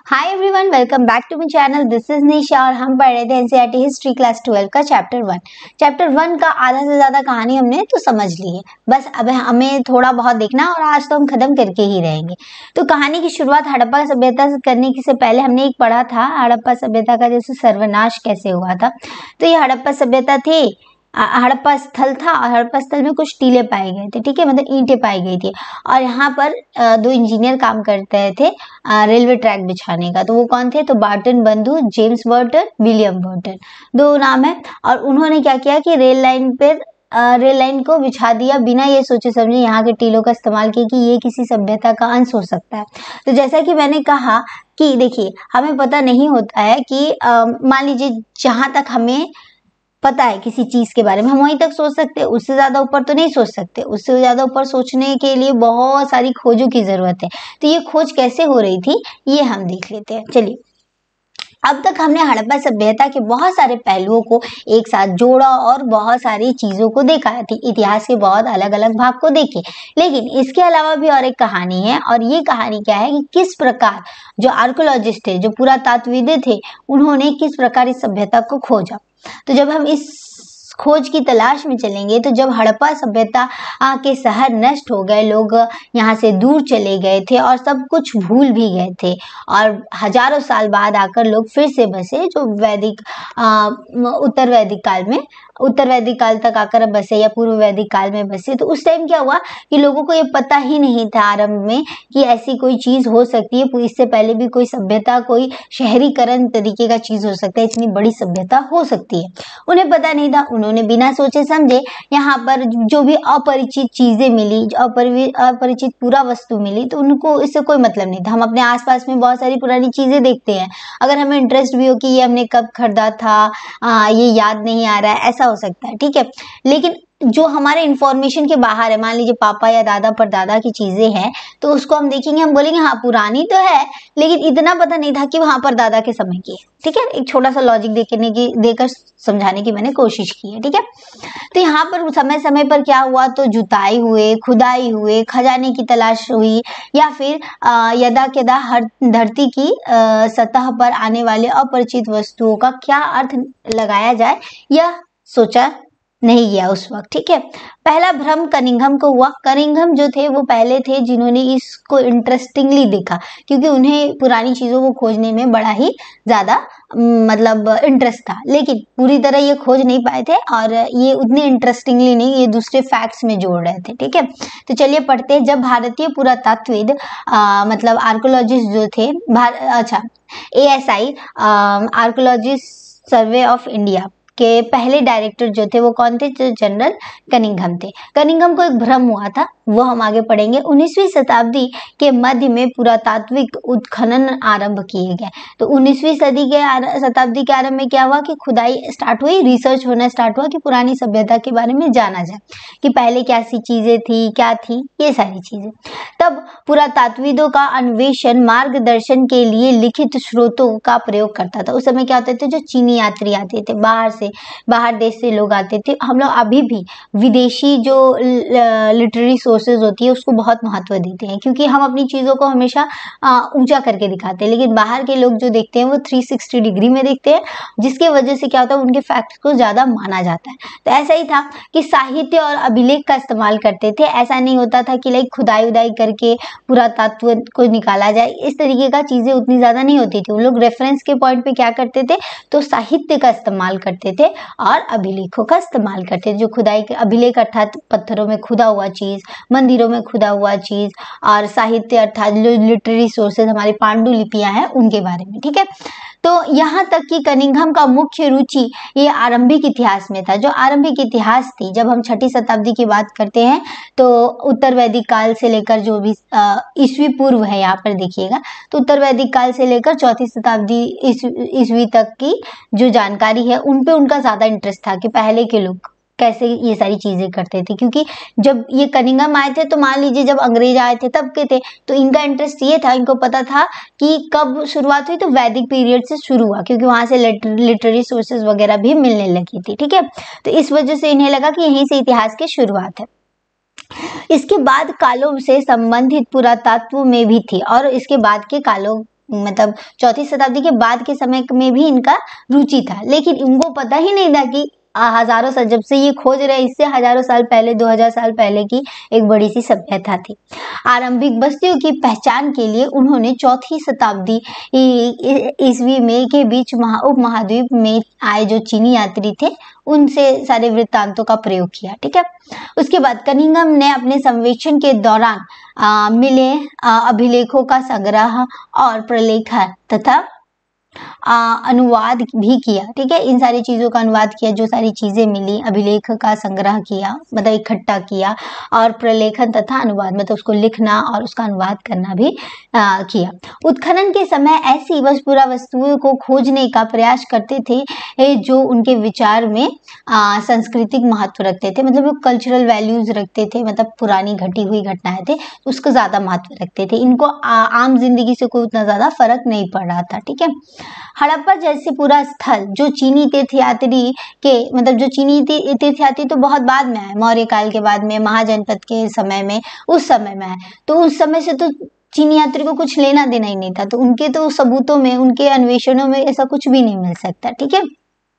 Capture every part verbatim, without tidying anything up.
Hi everyone, welcome back to my channel. This is Nisha और हम पढ़ रहे थे एनसीईआरटी हिस्ट्री क्लास ट्वेल्व का चैप्टर वन। चैप्टर वन का आधा से ज्यादा कहानी हमने तो समझ ली है, बस अब हमें थोड़ा बहुत देखना और आज तो हम खत्म करके ही रहेंगे। तो कहानी की शुरुआत हड़प्पा सभ्यता से करने से पहले हमने एक पढ़ा था हड़प्पा सभ्यता का जैसे सर्वनाश कैसे हुआ था। तो ये हड़प्पा सभ्यता थी, हड़प्पा स्थल था और हड़प्पा स्थल में कुछ टीले पाए गए थे, ठीक है, मतलब ईंटें पाई गई थी। और यहाँ पर दो इंजीनियर काम करते थे रेलवे ट्रैक बिछाने का। तो वो कौन थे? तो बार्टन बंधु, जेम्स बर्टन, विलियम बर्टन, दो नाम है। और उन्होंने क्या किया कि रेल लाइन पर रेल लाइन को बिछा दिया बिना ये सोचे समझे यहाँ के टीलों का इस्तेमाल किया कि ये किसी सभ्यता का अंश हो सकता है। तो जैसा कि मैंने कहा कि देखिए, हमें पता नहीं होता है कि मान लीजिए जहाँ तक हमें पता है किसी चीज के बारे में हम वहीं तक सोच सकते हैं, उससे ज्यादा ऊपर तो नहीं सोच सकते। उससे ज्यादा ऊपर सोचने के लिए बहुत सारी खोजों की जरूरत है। तो ये खोज कैसे हो रही थी ये हम देख लेते हैं। चलिए, अब तक हमने हड़प्पा सभ्यता के बहुत सारे पहलुओं को एक साथ जोड़ा और बहुत सारी चीजों को देखा, इतिहास के बहुत अलग अलग भाग को देखे। लेकिन इसके अलावा भी और एक कहानी है, और ये कहानी क्या है कि किस प्रकार जो आर्कोलॉजिस्ट थे, जो पुरातात्विद थे, उन्होंने किस प्रकार इस सभ्यता को खोजा। तो जब हम इस खोज की तलाश में चलेंगे तो जब हड़प्पा सभ्यता के शहर नष्ट हो गए, लोग यहाँ से दूर चले गए थे और सब कुछ भूल भी गए थे, और हजारों साल बाद आकर लोग फिर से बसे, जो वैदिक उत्तर वैदिक काल में उत्तर वैदिक काल तक आकर बसे या पूर्व वैदिक काल में बसे। तो उस टाइम क्या हुआ कि लोगों को ये पता ही नहीं था आरंभ में कि ऐसी कोई चीज हो सकती है, इससे पहले भी कोई सभ्यता, कोई शहरीकरण तरीके का चीज हो सकता है, इतनी बड़ी सभ्यता हो सकती है, उन्हें पता नहीं था। उन्होंने बिना सोचे समझे यहाँ पर जो भी अपरिचित चीजें मिली, अपरिचित पूरा वस्तु मिली, तो उनको इससे कोई मतलब नहीं था। हम अपने आसपास में बहुत सारी पुरानी चीजें देखते हैं, अगर हमें इंटरेस्ट भी हो कि ये हमने कब खरीदा था, आ, ये याद नहीं आ रहा है, ऐसा हो सकता है, ठीक है। लेकिन जो हमारे इंफॉर्मेशन के बाहर है, मान लीजिए पापा या दादा परदादा की चीजें हैं, तो उसको हम देखेंगे, हम बोलेंगे हाँ पुरानी तो है, लेकिन इतना पता नहीं था कि वहां परदादा के समय की है, ठीक है। एक छोटा सा लॉजिक देखने की देकर समझाने की मैंने कोशिश की है, ठीक है। तो यहाँ पर समय समय पर क्या हुआ, तो जुताई हुए, खुदाई हुए, खजाने की तलाश हुई, या फिर यदा कदा हर धरती की आ, सतह पर आने वाले अपरिचित वस्तुओं का क्या अर्थ लगाया जाए यह सोचा नहीं गया उस वक्त, ठीक है। पहला भ्रम कनिंघम को हुआ। कनिंघम जो थे वो पहले थे जिन्होंने इसको इंटरेस्टिंगली देखा, क्योंकि उन्हें पुरानी चीजों को खोजने में बड़ा ही ज्यादा मतलब इंटरेस्ट था, लेकिन पूरी तरह ये खोज नहीं पाए थे और ये उतने इंटरेस्टिंगली नहीं, ये दूसरे फैक्ट्स में जोड़ रहे थे, ठीक है। तो चलिए पढ़ते हैं। जब भारतीय पुरातात्विद मतलब आर्कोलॉजिस्ट जो थे, अच्छा A S I archaeologist survey of India के पहले डायरेक्टर जो थे वो कौन थे? जो जनरल कनिंघम थे। कनिंघम को एक भ्रम हुआ था, वो हम आगे पढ़ेंगे। उन्नीसवीं शताब्दी के मध्य में पुरातात्विक उत्खनन आरंभ किए गए। तो उन्नीसवीं सदी के शताब्दी के आरंभ में क्या हुआ कि खुदाई स्टार्ट हुई, रिसर्च होना स्टार्ट हुआ कि पुरानी सभ्यता के बारे में जाना जाए कि पहले क्या सी चीजें थी, क्या थी, ये सारी चीजें। तब पुरातात्विदों का अन्वेषण मार्गदर्शन के लिए लिखित स्रोतों का प्रयोग करता था। उस समय क्या होते थे, जो चीनी यात्री आते थे, बाहर से बाहर देश से लोग आते थे। हम लोग अभी भी विदेशी जो लिटरेरी सोर्सेज होती है उसको बहुत महत्व देते हैं, क्योंकि हम अपनी चीजों को हमेशा ऊंचा करके दिखाते हैं, लेकिन बाहर के लोग जो देखते हैं वो तीन सौ साठ डिग्री में देखते हैं, जिसके वजह से क्या होता है, उनके फैक्ट्स को ज्यादा माना जाता है। तो ऐसा ही था कि साहित्य और अभिलेख का इस्तेमाल करते थे। ऐसा नहीं होता था कि लाइक खुदाई उदाई करके पुरातत्व को निकाला जाए, इस तरीके का चीजें उतनी ज्यादा नहीं होती थी। उन लोग रेफरेंस के पॉइंट पे क्या करते थे, तो साहित्य का इस्तेमाल करते थे और अभिलेखों का इस्तेमाल करते थे। जो खुदाई के अभिलेख अर्थात पत्थरों में खुदा हुआ चीज, मंदिरों में खुदा हुआ चीज, और साहित्य अर्थात जो लिटरेरी सोर्सेज हमारी पांडुलिपियां हैं उनके बारे में, ठीक है। तो यहाँ तक कि कनिंघम का मुख्य रुचि ये आरंभिक इतिहास में था। जो आरंभिक इतिहास थी, जब हम छठी शताब्दी की बात करते हैं तो उत्तर वैदिक काल से लेकर जो भी ईस्वी पूर्व है, यहाँ पर देखिएगा, तो उत्तर वैदिक काल से लेकर चौथी शताब्दी ईस्वी तक की जो जानकारी है उन पे उनका ज्यादा इंटरेस्ट था कि पहले के लोग कैसे ये सारी चीजें करते थे। क्योंकि जब ये कनिंघम आए थे तो मान लीजिए जब अंग्रेज आए थे तब के थे, तो इनका इंटरेस्ट ये था, इनको पता था कि कब शुरुआत हुई, तो वैदिक पीरियड से शुरू हुआ, क्योंकि वहां से लिटरेरी सोर्सेज वगैरह भी मिलने लगी थी, ठीक है। तो इस वजह से इन्हें लगा कि यहीं से इतिहास की शुरुआत है। इसके बाद कालों से संबंधित पुरातत्व में भी थी, और इसके बाद के कालों मतलब चौथी शताब्दी के बाद के समय में भी इनका रुचि था, लेकिन इनको पता ही नहीं था कि हजारों साल जब से ये खोज रहे इससे हजारों साल पहले दो हज़ार साल पहले की एक बड़ी सी सभ्यता थी। आरंभिक बस्तियों की पहचान के लिए उन्होंने चौथी शताब्दी ईस्वी में के बीच महा उपमहाद्वीप में आए जो चीनी यात्री थे उनसे सारे वृत्तांतों का प्रयोग किया। ठीक है, उसके बाद कनिंघम ने अपने सर्वेक्षण के दौरान आ, मिले आ, अभिलेखों का संग्रह और प्रलेख तथा आ, अनुवाद भी किया। ठीक है, इन सारी चीज़ों का अनुवाद किया, जो सारी चीज़ें मिली, अभिलेख का संग्रह किया मतलब इकट्ठा किया, और प्रलेखन तथा अनुवाद मतलब उसको लिखना और उसका अनुवाद करना भी आ, किया। उत्खनन के समय ऐसी बस पूरा वस्तुओं को खोजने का प्रयास करते थे जो उनके विचार में आ, सांस्कृतिक महत्व रखते थे, मतलब वो कल्चरल वैल्यूज रखते थे, मतलब पुरानी घटी हुई घटनाएं थे उसको ज़्यादा महत्व रखते थे। इनको आ, आम जिंदगी से कोई उतना ज़्यादा फर्क नहीं पड़ रहा था। ठीक है, हड़प्पा जैसे पूरा स्थल जो चीनी तीर्थयात्री के मतलब जो चीनी तीर्थयात्री तो बहुत बाद में आए, मौर्य काल के बाद में, महाजनपद के समय में, उस समय में आए, तो उस समय से तो चीनी यात्री को कुछ लेना देना ही नहीं था, तो उनके तो सबूतों में, उनके अन्वेषणों में ऐसा कुछ भी नहीं मिल सकता। ठीक है,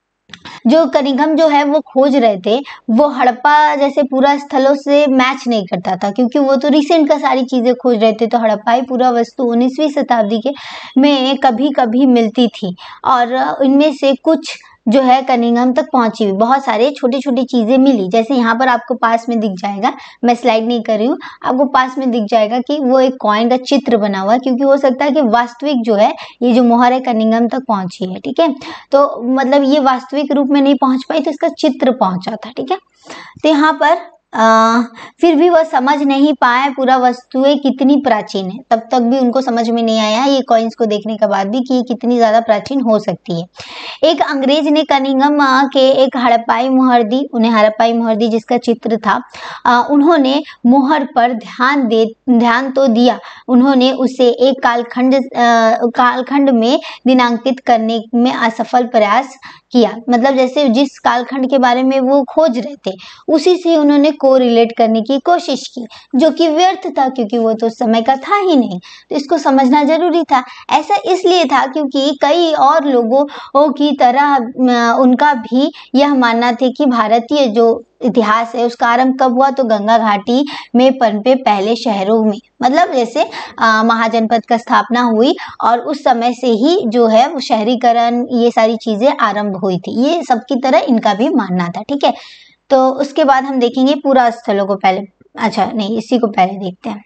जो कनिंघम जो है वो खोज रहे थे वो हड़प्पा जैसे पूरा स्थलों से मैच नहीं करता था, क्योंकि वो तो रिसेंट का सारी चीजें खोज रहे थे, तो हड़प्पा ही पूरा वस्तु उन्नीसवीं शताब्दी के में कभी कभी मिलती थी, और इनमें से कुछ जो है कनिंघम तक पहुंची हुई बहुत सारे छोटी छोटी चीजें मिली। जैसे यहाँ पर आपको पास में दिख जाएगा, मैं स्लाइड नहीं कर रही हूँ, आपको पास में दिख जाएगा कि वो एक कॉइन का चित्र बना हुआ है, क्योंकि हो सकता है कि वास्तविक जो है ये जो मोहर है कनिंघम तक पहुंची है। ठीक है, तो मतलब ये वास्तविक रूप में नहीं पहुंच पाई, तो इसका चित्र पहुंचा था। ठीक है, तो यहाँ पर आ, फिर भी वह समझ नहीं पाए पूरा वस्तुएं कितनी प्राचीन है, तब तक भी उनको समझ में नहीं आया ये कॉइन्स को देखने के बाद भी कि ये कितनी ज्यादा प्राचीन हो सकती है। एक अंग्रेज ने कनिंघम के एक हड़प्पाई मोहर दी, उन्हें हड़प्पाई मोहर दी जिसका चित्र था। आ, उन्होंने मोहर पर ध्यान दे ध्यान तो दिया, उन्होंने उसे एक कालखंड कालखंड में दिनांकित करने में असफल प्रयास किया, मतलब जैसे जिस कालखंड के बारे में वो खोज रहे थे उसी से उन्होंने को रिलेट करने की कोशिश की, जो कि व्यर्थ था क्योंकि वो तो समय का था ही नहीं, तो इसको समझना जरूरी था। ऐसा इसलिए था क्योंकि कई और लोगों की तरह उनका भी यह मानना था कि भारतीय जो इतिहास है उसका आरंभ कब हुआ, तो गंगा घाटी में पनपे पहले शहरों में, मतलब जैसे आ, महाजनपद का स्थापना हुई और उस समय से ही जो है वो शहरीकरण ये सारी चीजें आरंभ हुई थी, ये सबकी तरह इनका भी मानना था। ठीक है, तो उसके बाद हम देखेंगे पूरा स्थलों को पहले, अच्छा नहीं इसी को पहले देखते हैं।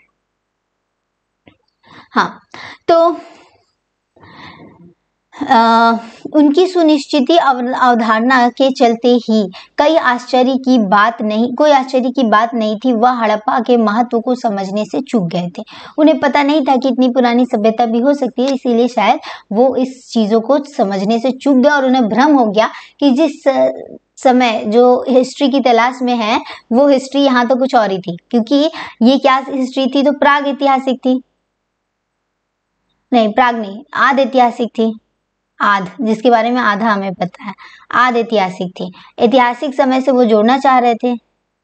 हाँ, तो आ, उनकी सुनिश्चित अवधारणा के चलते ही कई आश्चर्य की बात नहीं कोई आश्चर्य की बात नहीं थी, वह हड़प्पा के महत्व को समझने से चूक गए थे। उन्हें पता नहीं था कि इतनी पुरानी सभ्यता भी हो सकती है, इसीलिए शायद वो इस चीजों को समझने से चूक गए और उन्हें भ्रम हो गया कि जिस समय जो हिस्ट्री की तलाश में है वो हिस्ट्री यहाँ तो कुछ और ही थी, क्योंकि ये क्या हिस्ट्री थी, तो प्राग ऐतिहासिक थी, नहीं प्राग नहीं आद ऐतिहासिक थी, आध जिसके बारे में आधा हमें पता है, आध ऐतिहासिक थी। ऐतिहासिक समय से वो जोड़ना चाह रहे थे,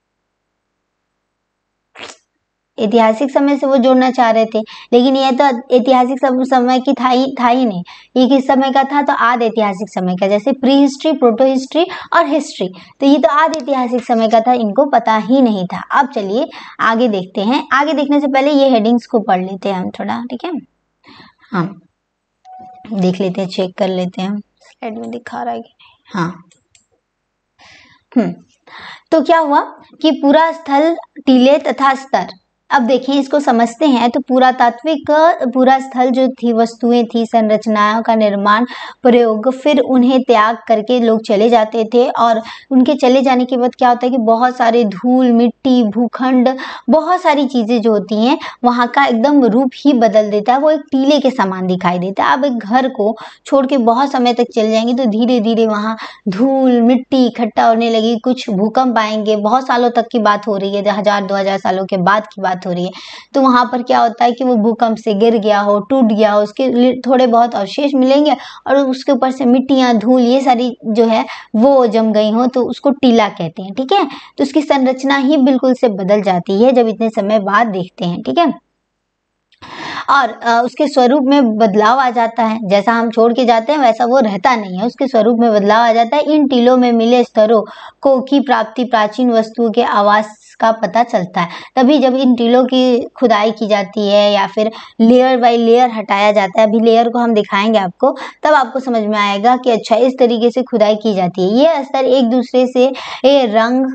ऐतिहासिक समय से वो जोड़ना चाह रहे थे, लेकिन ये तो ऐतिहासिक समय की था ही था ही नहीं, ये किस समय का था, तो आध ऐतिहासिक समय का, जैसे प्री हिस्ट्री, प्रोटो हिस्ट्री और हिस्ट्री, तो ये तो आध ऐतिहासिक समय का था, इनको पता ही नहीं था। अब चलिए आगे देखते हैं, आगे देखने से पहले ये हेडिंग्स को पढ़ लेते हैं हम थोड़ा। ठीक है, हाँ देख लेते हैं, चेक कर लेते हैं स्लाइड में दिखा रहा है कि नहीं। हाँ, हम्म तो क्या हुआ कि पूरा स्थल, टीले तथा स्तर, अब देखिए इसको समझते हैं, तो पुरातात्विक पूरा स्थल जो थी, वस्तुएं थी, संरचनाओं का निर्माण, प्रयोग, फिर उन्हें त्याग करके लोग चले जाते थे, और उनके चले जाने के बाद क्या होता है कि बहुत सारे धूल, मिट्टी, भूखंड, बहुत सारी चीजें जो होती हैं वहाँ का एकदम रूप ही बदल देता है, वो एक टीले के समान दिखाई देता है। अब एक घर को छोड़ के बहुत समय तक चले जाएंगे तो धीरे धीरे वहाँ धूल, मिट्टी इकट्ठा होने लगी, कुछ भूकंप आएंगे, बहुत सालों तक की बात हो रही है, हजार दो हजार सालों के बाद की बात हो रही है, तो वहां पर क्या होता है कि वो भूकंप से गिर गया हो, टूट गया हो, उसके थोड़े बहुत अवशेष मिलेंगे और उसके ऊपर से मिट्टियां, धूल ये सारी जो है वो जम गई हो, तो उसको टीला कहते हैं। ठीक है, तो उसकी संरचना ही बिल्कुल से बदल जाती है जब इतने समय बाद देखते हैं। ठीक है, और उसके स्वरूप में बदलाव आ जाता है। जैसा हम छोड़ के जाते हैं वैसा वो रहता नहीं है, उसके स्वरूप में बदलाव आ जाता है। इन टीलों में मिले स्तरों को की प्राप्ति प्राचीन वस्तुओं के आवास का पता चलता है। तभी जब इन टीलों की खुदाई की जाती है या फिर लेयर बाय लेयर हटाया जाता है, अभी लेयर को हम दिखाएंगे आपको, तब आपको समझ में आएगा कि अच्छा इस तरीके से खुदाई की जाती है। ये स्तर एक दूसरे से ये रंग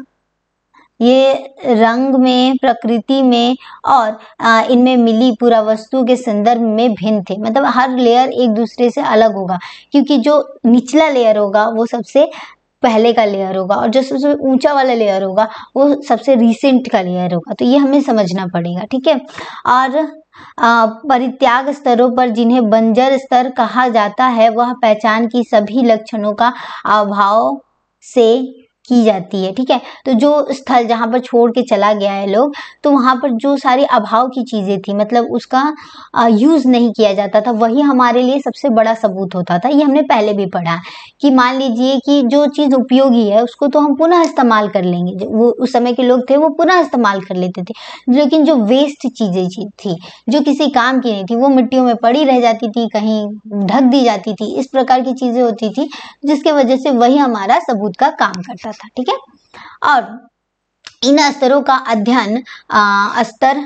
ये रंग में, प्रकृति में और इनमें मिली पूरा वस्तु के संदर्भ में भिन्न थे। मतलब हर लेयर एक दूसरे से अलग होगा, क्योंकि जो निचला लेयर होगा वो सबसे पहले का लेयर होगा और जो सबसे ऊंचा वाला लेयर होगा वो सबसे रिसेंट का लेयर होगा। तो ये हमें समझना पड़ेगा, ठीक है। और आ, परित्याग स्तरों पर जिन्हें बंजर स्तर कहा जाता है, वह पहचान की सभी लक्षणों का अभाव से की जाती है, ठीक है। तो जो स्थल जहाँ पर छोड़ के चला गया है लोग, तो वहाँ पर जो सारी अभाव की चीजें थी, मतलब उसका यूज नहीं किया जाता था, वही हमारे लिए सबसे बड़ा सबूत होता था। ये हमने पहले भी पढ़ा कि मान लीजिए कि जो चीज उपयोगी है उसको तो हम पुनः इस्तेमाल कर लेंगे, वो उस समय के लोग थे वो पुनः इस्तेमाल कर लेते थे। लेकिन जो वेस्ट चीजें थी, जो किसी काम की नहीं थी, वो मिट्टियों में पड़ी रह जाती थी, कहीं ढक दी जाती थी, इस प्रकार की चीजें होती थी, जिसके वजह से वही हमारा सबूत का काम करता था, ठीक है। और इन स्तरों का अध्ययन स्तर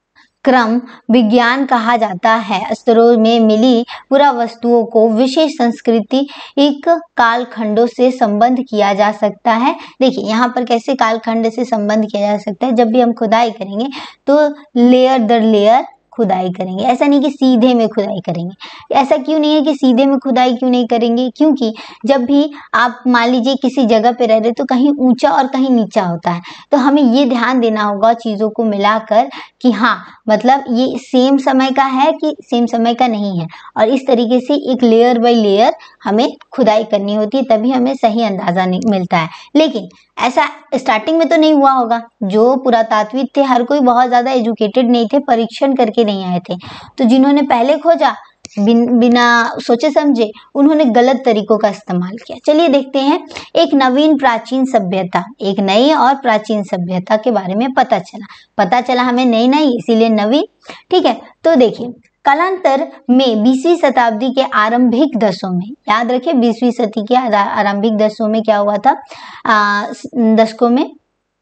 क्रम विज्ञान कहा जाता है। स्तरों में मिली पूरा वस्तुओं को विशेष संस्कृति एक कालखंडों से संबंध किया जा सकता है। देखिए यहाँ पर कैसे कालखंड से संबंध किया जा सकता है। जब भी हम खुदाई करेंगे तो लेयर दर लेयर खुदाई करेंगे, ऐसा नहीं कि सीधे में खुदाई करेंगे। ऐसा क्यों नहीं है कि सीधे में खुदाई क्यों नहीं करेंगे? क्योंकि जब भी आप मान लीजिए किसी जगह पे रह रहे तो कहीं ऊंचा और कहीं नीचा होता है, तो हमें ये ध्यान देना होगा चीज़ों को मिलाकर कि हाँ मतलब ये सेम समय का है कि सेम समय का नहीं है, और इस तरीके से एक लेयर बाय लेयर हमें खुदाई करनी होती है, तभी हमें सही अंदाजा मिलता है। लेकिन ऐसा स्टार्टिंग में तो नहीं हुआ होगा। जो पुरातात्विक थे हर कोई बहुत ज़्यादा एजुकेटेड नहीं थे, परीक्षण करके नहीं आए थे, तो जिन्होंने पहले खोजा बिन, बिना सोचे समझे उन्होंने गलत तरीकों का इस्तेमाल किया। चलिए देखते हैं एक नवीन प्राचीन सभ्यता, एक नई और प्राचीन सभ्यता के बारे में पता चला पता चला हमें नई नई इसीलिए नवीन, ठीक है। तो देखिए कालांतर में बीसवीं शताब्दी के आरंभिक दशकों में, याद रखिए बीसवीं सदी के आरंभिक दशकों में क्या हुआ था, दशकों में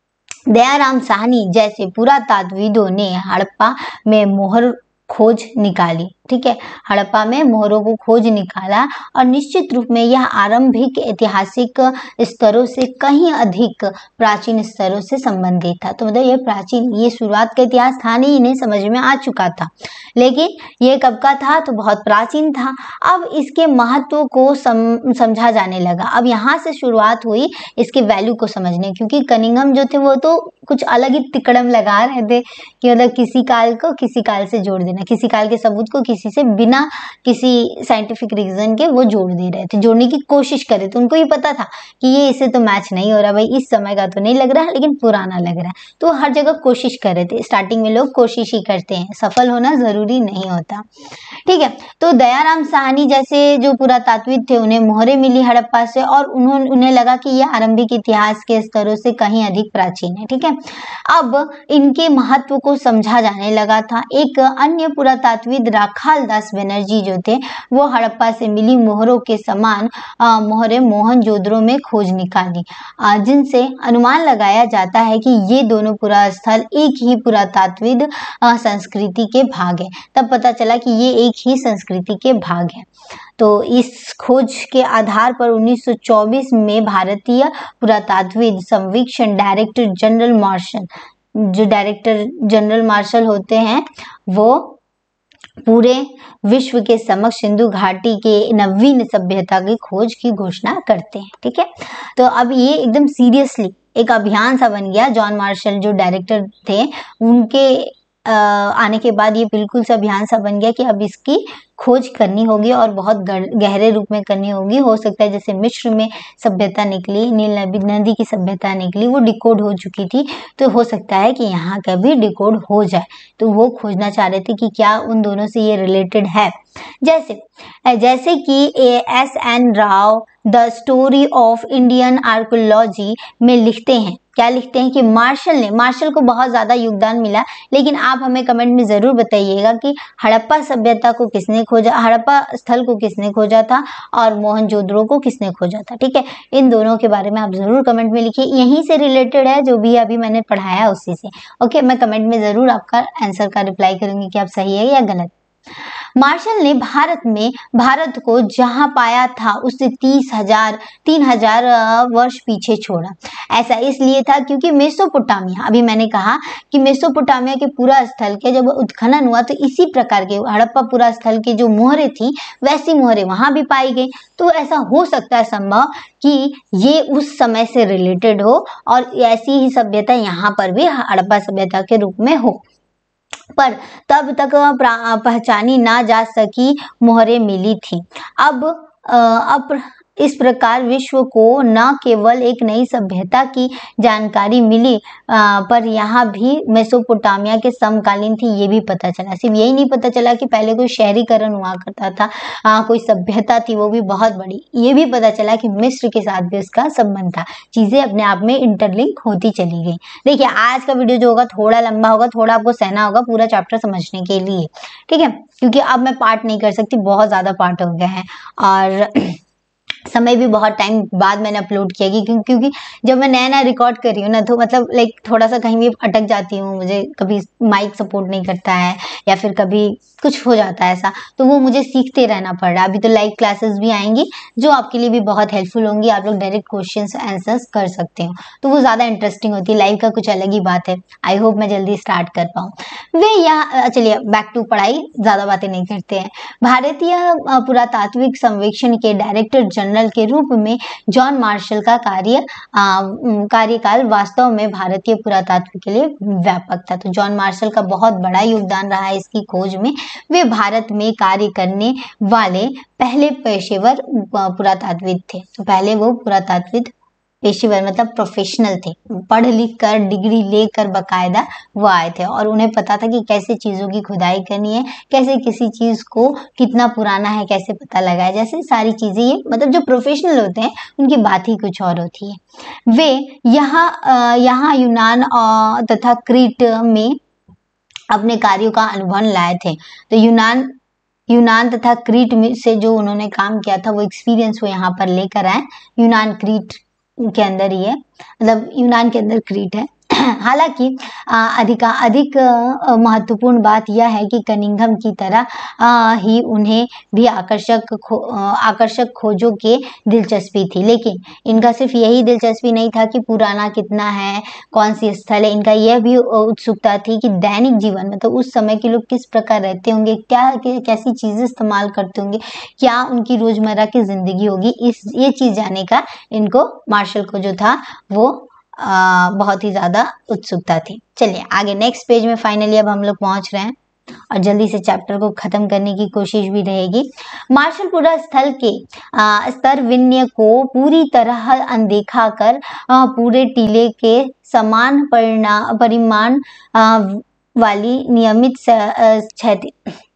दयाराम साहनी जैसे पुरातात्विदों ने हड़प्पा में मोहर खोज निकाली, ठीक है। हड़प्पा में मोहरों को खोज निकाला और निश्चित रूप में यह आरंभिक ऐतिहासिक स्तरों से कहीं अधिक प्राचीन स्तरों से संबंधित था। तो मतलब ये प्राचीन, ये शुरुआत का इतिहास था नहीं, इन्हें समझ में आ चुका था, लेकिन ये कब का था तो बहुत प्राचीन था। अब इसके महत्व को सम, समझा जाने लगा। अब यहाँ से शुरुआत हुई इसके वैल्यू को समझने, क्योंकि कनिंघम जो थे वो तो कुछ अलग ही तिकड़म लगा रहे थे कि मतलब किसी काल को किसी काल से जोड़ देना, किसी काल के सबूत को किसी से बिना किसी साइंटिफिक रीजन के वो जोड़ दे रहे थे, जोड़ने की कोशिश कर रहे थे। उनको ये पता था कि ये इससे तो मैच नहीं हो रहा, भाई इस समय का तो नहीं लग रहा है लेकिन पुराना लग रहा है, तो हर जगह कोशिश कर रहे थे। स्टार्टिंग में लोग कोशिश ही करते हैं, सफल होना जरूरी नहीं होता, ठीक है। तो दयाराम साहनी जैसे जो पुरातात्विक थे उन्हें मोहरें मिली हड़प्पा से, और उन्होंने उन्हें लगा कि यह आरंभिक इतिहास के स्तरों से कहीं अधिक प्राचीन है, ठीक है। अब इनके महत्व को समझा जाने लगा था। एक अन्य पुरातात्विद राखाल दास बनर्जी जो थे वो हड़प्पा से मिली मोहरों के समान मोहरें मोहनजोदड़ो में खोज निकाली, जिनसे अनुमान लगाया जाता है कि ये दोनों पुरा स्थल एक ही पुरातात्विद संस्कृति के भाग है। तब पता चला कि ये एक ही संस्कृति के भाग है। तो इस खोज के आधार पर उन्नीस सौ चौबीस में भारतीय पुरातात्विद सर्वेक्षण डायरेक्टर जनरल मार्शल, जो डायरेक्टर जनरल मार्शल होते हैं वो पूरे विश्व के समक्ष सिंधु घाटी के नवीन सभ्यता की खोज की घोषणा करते हैं, ठीक है। तो अब ये एकदम सीरियसली एक अभियान सा बन गया। जॉन मार्शल जो डायरेक्टर थे उनके आने के बाद ये बिल्कुल से अभियान सा बन गया कि अब इसकी खोज करनी होगी और बहुत गहरे रूप में करनी होगी। हो सकता है जैसे मिस्र में सभ्यता निकली, नील नदी की सभ्यता निकली, वो डिकोड हो चुकी थी, तो हो सकता है कि यहाँ का भी डिकोड हो जाए। तो वो खोजना चाह रहे थे कि क्या उन दोनों से ये रिलेटेड है। जैसे जैसे कि S N Rao the story of Indian archaeology में लिखते हैं, क्या लिखते हैं कि मार्शल ने, मार्शल को बहुत ज़्यादा योगदान मिला, लेकिन आप हमें कमेंट में ज़रूर बताइएगा कि हड़प्पा सभ्यता को किसने खोजा, हड़प्पा स्थल को किसने खोजा था और मोहनजोदड़ो को किसने खोजा था। ठीक है, इन दोनों के बारे में आप ज़रूर कमेंट में लिखिए, यहीं से रिलेटेड है जो भी अभी मैंने पढ़ाया उसी से। ओके, मैं कमेंट में ज़रूर आपका आंसर का रिप्लाई करूँगी कि आप सही है या गलत। मार्शल ने भारत में भारत को जहां पाया था उससे तीस हजार तीन हजार वर्ष पीछे छोड़ा। ऐसा इसलिए था क्योंकि मेसोपोटामिया, अभी मैंने कहा कि मेसोपोटामिया के पूरा स्थल के जब उत्खनन हुआ तो इसी प्रकार के हड़प्पा पूरा स्थल की जो मोहरें थी वैसी मोहरें वहां भी पाई गई। तो ऐसा हो सकता है संभव कि ये उस समय से रिलेटेड हो और ऐसी ही सभ्यता यहाँ पर भी हड़प्पा सभ्यता के रूप में हो, पर तब तक पहचानी ना जा सकी मोहरें मिली थी। अब अब इस प्रकार विश्व को न केवल एक नई सभ्यता की जानकारी मिली आ, पर यहाँ भी मेसोपोटामिया के समकालीन थी ये भी पता चला। सिर्फ यही नहीं पता चला कि पहले कोई शहरीकरण हुआ करता था, आ, कोई सभ्यता थी वो भी बहुत बड़ी, ये भी पता चला कि मिस्र के साथ भी उसका संबंध था। चीज़ें अपने आप में इंटरलिंक होती चली गई। देखिए आज का वीडियो जो होगा थोड़ा लंबा होगा, थोड़ा आपको सहना होगा पूरा चैप्टर समझने के लिए, ठीक है, क्योंकि अब मैं पार्ट नहीं कर सकती, बहुत ज़्यादा पार्ट हो गए हैं और समय भी बहुत टाइम बाद मैंने अपलोड किया क्योंकि क्योंकि जब मैं नया नया रिकॉर्ड कर रही हूँ ना तो मतलब लाइक थोड़ा सा कहीं भी अटक जाती हूँ, मुझे कभी माइक सपोर्ट नहीं करता है या फिर कभी कुछ हो जाता है ऐसा, तो वो मुझे सीखते रहना पड़ रहा है। अभी तो लाइव क्लासेस भी आएंगी जो आपके लिए भी बहुत हेल्पफुल होंगी, आप लोग डायरेक्ट क्वेश्चंस आंसर्स कर सकते हो, तो वो ज़्यादा इंटरेस्टिंग होती है। लाइव का कुछ अलग ही बात है। आई होप मैं जल्दी स्टार्ट कर पाऊँ। वे यहाँ चलिए बैक टू पढ़ाई, ज़्यादा बातें नहीं करते हैं। भारतीय पुरातात्विक सर्वेक्षण के डायरेक्टर जनरल के रूप में जॉन मार्शल का कार्य कार्यकाल वास्तव में भारतीय पुरातत्व के लिए व्यापक था। तो जॉन मार्शल का बहुत बड़ा योगदान रहा है इसकी खोज में। वे भारत में कार्य करने वाले पहले पेशेवर पुरातत्वविद थे। तो पहले वो पुरातत्वविद पेशेवर मतलब प्रोफेशनल थे, पढ़ लिख कर डिग्री लेकर बकायदा वो आए थे और उन्हें पता था कि कैसे चीज़ों की खुदाई करनी है, कैसे किसी चीज़ को कितना पुराना है कैसे पता लगाया, जैसे सारी चीज़ें, ये मतलब जो प्रोफेशनल होते हैं उनकी बात ही कुछ और होती है। वे यहाँ यहाँ यूनान तथा क्रीट में अपने कार्यों का अनुभव लाए थे। तो यूनान यूनान तथा क्रीट में से जो उन्होंने काम किया था वो एक्सपीरियंस वो यहाँ पर लेकर आए। यूनान क्रीट के अंदर ही है, मतलब यूनान के अंदर क्रीट है। हालांकि अधिक अधिक महत्वपूर्ण बात यह है कि कनिंघम की तरह आ, ही उन्हें भी आकर्षक खो, आकर्षक खोजों के दिलचस्पी थी, लेकिन इनका सिर्फ यही दिलचस्पी नहीं था कि पुराना कितना है, कौन सी स्थल है। इनका यह भी उत्सुकता थी कि दैनिक जीवन में तो उस समय के लोग किस प्रकार रहते होंगे, क्या कैसी चीज़ें इस्तेमाल करते होंगे, क्या उनकी रोज़मर्रा की ज़िंदगी होगी, इस ये चीज़ जानने का इनको मार्शल को जो था वो आ, बहुत ही ज़्यादा उत्सुकता थी। चलिए आगे नेक्स्ट पेज में फाइनली अब हम लोग पहुंच रहे हैं और जल्दी से चैप्टर को ख़त्म करने की कोशिश भी रहेगी। मार्शल पूरा स्थल के स्तर विन्य को पूरी तरह अनदेखा कर आ, पूरे टीले के समान परिमाण वाली नियमित क्षैतिज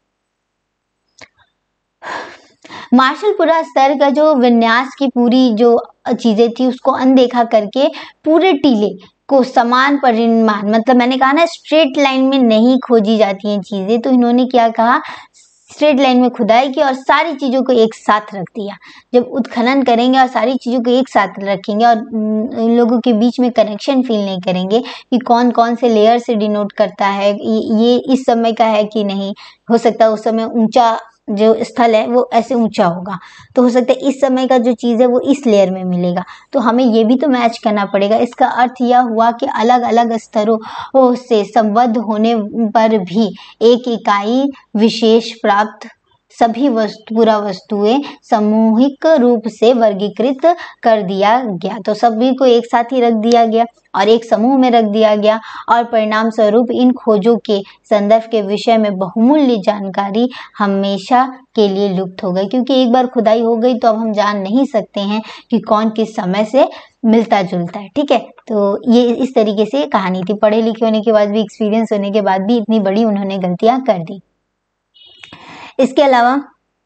मार्शलपुरा स्तर का जो विन्यास की पूरी जो चीजें थी उसको अनदेखा करके पूरे टीले को समान परिमाण, मतलब मैंने कहा ना स्ट्रेट लाइन में नहीं खोजी जाती हैं चीजें, तो इन्होंने क्या कहा स्ट्रेट लाइन में खुदाई की और सारी चीज़ों को एक साथ रख दिया। जब उत्खनन करेंगे और सारी चीज़ों को एक साथ रखेंगे और लोगों के बीच में कनेक्शन फील नहीं करेंगे कि कौन कौन से लेयर से डिनोट करता है, ये इस समय का है कि नहीं, हो सकता है उस समय ऊंचा जो स्थल है वो ऐसे ऊंचा होगा, तो हो सकता है इस समय का जो चीज़ है वो इस लेयर में मिलेगा, तो हमें ये भी तो मैच करना पड़ेगा। इसका अर्थ यह हुआ कि अलग अलग स्तरों से संबद्ध होने पर भी एक इकाई विशेष प्राप्त सभी वस्तु पूरा वस्तुएं सामूहिक रूप से वर्गीकृत कर दिया गया। तो सभी को एक साथ ही रख दिया गया और एक समूह में रख दिया गया और परिणाम स्वरूप इन खोजों के संदर्भ के विषय में बहुमूल्य जानकारी हमेशा के लिए लुप्त हो गई, क्योंकि एक बार खुदाई हो गई तो अब हम जान नहीं सकते हैं कि कौन किस समय से मिलता जुलता है। ठीक है, तो ये इस तरीके से कहानी थी। पढ़े लिखे होने के बाद भी, एक्सपीरियंस होने के बाद भी इतनी बड़ी उन्होंने गलतियां कर दी। इसके अलावा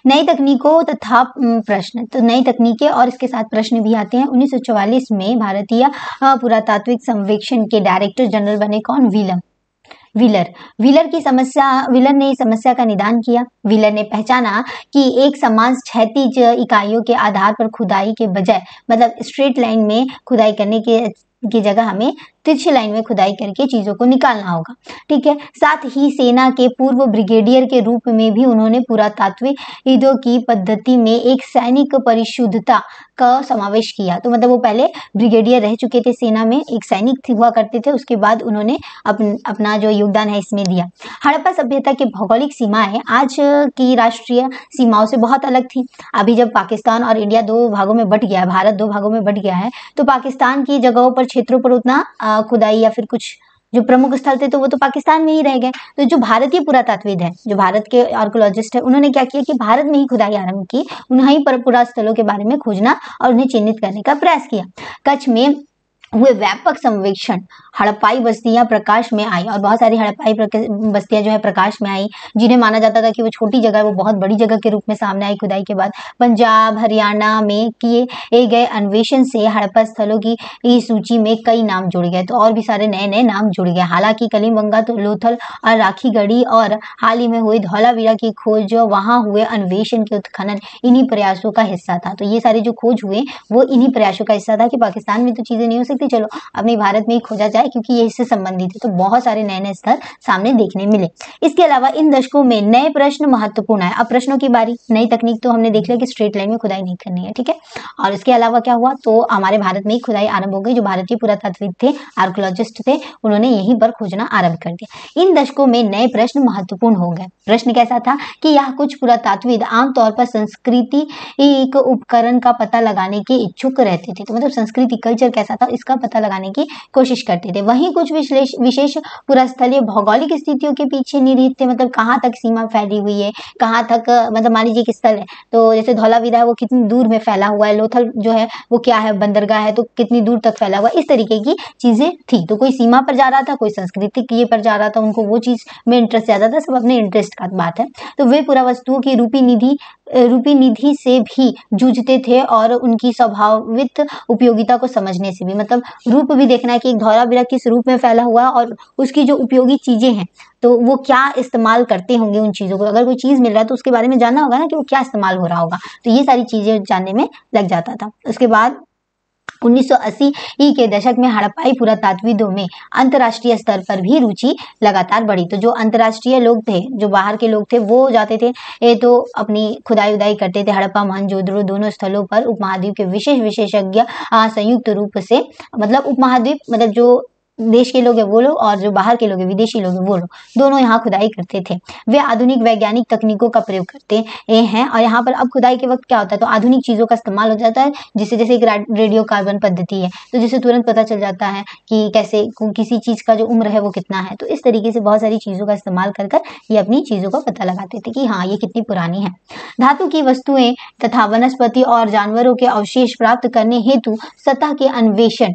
नई तकनीकों तथा प्रश्न, तो नई तकनीकें और इसके साथ प्रश्न भी आते हैं। उन्नीस सौ चौवालीस में भारतीय पुरातात्विक सर्वेक्षण के डायरेक्टर जनरल बने कौन? व्हीलर व्हीलर व्हीलर की समस्या व्हीलर ने इस समस्या का निदान किया। व्हीलर ने पहचाना कि एक समान क्षैतिज इकाइयों के आधार पर खुदाई के बजाय, मतलब स्ट्रेट लाइन में खुदाई करने के की जगह हमें तिरछी लाइन में खुदाई करके चीजों को निकालना होगा। ठीक है। साथ ही सेना के पूर्व ब्रिगेडियर के रूप में भी उन्होंने पुरातात्विक ईदों की पद्धति में एक सैनिक परिशुद्धता का समावेश किया। तो मतलब वो पहले ब्रिगेडियर रह चुके थे सेना में, एक सैनिक हुआ करते थे, उसके बाद उन्होंने अपन, अपना जो योगदान है इसमें दिया। हड़प्पा सभ्यता की भौगोलिक सीमाएं आज की राष्ट्रीय सीमाओं से बहुत अलग थी। अभी जब पाकिस्तान और इंडिया दो भागों में बट गया है, भारत दो भागों में बट गया है, तो पाकिस्तान की जगहों पर, क्षेत्रों पर उतना खुदाई या फिर कुछ जो प्रमुख स्थल थे तो वो तो पाकिस्तान में ही रह गए। तो जो भारतीय पुरातत्वविद है, जो भारत के आर्कोलॉजिस्ट है, उन्होंने क्या किया कि भारत में ही खुदाई आरंभ की, उन्हीं पर पुरास्थलों के बारे में खोजना और उन्हें चिन्हित करने का प्रयास किया। कच्छ में हुए व्यापक सर्वेक्षण हड़प्पाई बस्तियां प्रकाश में आई, और बहुत सारी हड़प्पाई बस्तियां जो है प्रकाश में आई, जिन्हें माना जाता था कि वो छोटी जगह वो बहुत बड़ी जगह के रूप में सामने आई खुदाई के बाद। पंजाब हरियाणा में किए गए अन्वेषण से हड़प्पा स्थलों की इस सूची में कई नाम जुड़ गए, तो और भी सारे नए नए नाम जुड़ गए। हालांकि कलिंबंगा, तो लोथल और राखीगढ़ी और हाल ही में हुई धौलावीरा की खोज, जो वहां हुए अन्वेषण के उत्खनन इन्हीं प्रयासों का हिस्सा था। तो ये सारे जो खोज हुए वो इन्हीं प्रयासों का हिस्सा था कि पाकिस्तान में तो चीजें नहीं हो सकती, चलो अपने भारत में ही खोजा जाए, क्योंकि ये इससे संबंधित है। तो बहुत सारे नए नए स्थल सामने देखने मिले। इसके अलावा इन दशकों में नए प्रश्न महत्वपूर्ण है। अब प्रश्नों की बारी। नई तकनीक तो हमने देख लिया कि स्ट्रेट लाइन में खुदाई नहीं करनी है, ठीक है। और इसके अलावा क्या हुआ, तो हमारे भारत में ही खुदाई आरंभ हो गई। जो भारतीय पुरातत्वविद थे, आर्कोलॉजिस्ट थे, उन्होंने यहीं पर खोजना आरंभ कर दिया। इन दशकों में नए प्रश्न महत्वपूर्ण हो गए। प्रश्न कैसा था कि यह कुछ पुरातत्वविद आमतौर पर संस्कृति एक उपकरण का पता लगाने के इच्छुक रहते थे। तो मतलब संस्कृति, कल्चर कैसा था इसका पता लगाने की कोशिश करते थे। वहीं कुछ विशेष विशेष पुरास्थलीय भौगोलिक स्थितियों के पीछे निहित थे, मतलब कहाँ तक सीमा फैली हुई है, कहाँ तक, मतलब मान लीजिए एक स्थल है, तो जैसे धौलावीरा है वो कितनी दूर में फैला हुआ है, लोथल जो है वो क्या है, बंदरगाह है, तो कितनी दूर तक फैला हुआ है, इस तरीके की चीजें थी। तो कोई सीमा पर जा रहा था, कोई सांस्कृतिक ये पर जा रहा था, उनको वो चीज में इंटरेस्ट ज्यादा था, सब अपने इंटरेस्ट का बात है। तो वे पुरावस्तुओं की रूपी निधि रूपी निधि से भी जूझते थे और उनकी स्वभावित उपयोगिता को समझने से भी, मतलब रूप भी देखना है कि एक धौलावीरा किस रूप में फैला हुआ है और उसकी जो उपयोगी चीजें हैं तो वो क्या इस्तेमाल करते होंगे उन चीजों को। अगर कोई चीज मिल रहा है तो उसके बारे में जानना होगा ना कि वो क्या इस्तेमाल हो रहा होगा, तो ये सारी चीजें जानने में लग जाता था। उसके बाद उन्नीस सौ अस्सी के दशक में हड़प्पाई पुरातत्वविदों में अंतर्राष्ट्रीय स्तर पर भी रुचि लगातार बढ़ी। तो जो अंतर्राष्ट्रीय लोग थे, जो बाहर के लोग थे, वो जाते थे ये तो अपनी खुदाई उदाई करते थे हड़प्पा मोहनजोदड़ो दोनों स्थलों पर। उपमहाद्वीप के विशेष विशेषज्ञ संयुक्त रूप से, मतलब उपमहाद्वीप मतलब जो देश के लोग हैं वो लोग और जो बाहर के लोग हैं, विदेशी लोग हैं वो लोग, दोनों यहाँ खुदाई करते थे। वे आधुनिक वैज्ञानिक तकनीकों का प्रयोग करते हैं और यहाँ पर अब खुदाई के वक्त क्या होता है, तो आधुनिक चीजों का इस्तेमाल हो जाता है। जिससे जैसे एक रेडियो कार्बन पद्धति है, तो जिससे तुरंत पता चल जाता है कि कैसे किसी चीज का जो उम्र है वो कितना है। तो इस तरीके से बहुत सारी चीजों का इस्तेमाल कर कर ये अपनी चीजों का पता लगाते थे कि हाँ ये कितनी पुरानी है। धातु की वस्तुएं तथा वनस्पति और जानवरों के अवशेष प्राप्त करने हेतु सतह के अन्वेषण